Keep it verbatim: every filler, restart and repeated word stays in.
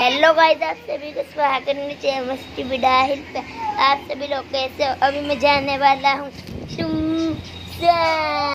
Hello guys, आप सभी को स्वागत है मस्ती बिडाहिल पे। आप सभी लोग कैसे हो? अभी मैं जाने वाला हूँ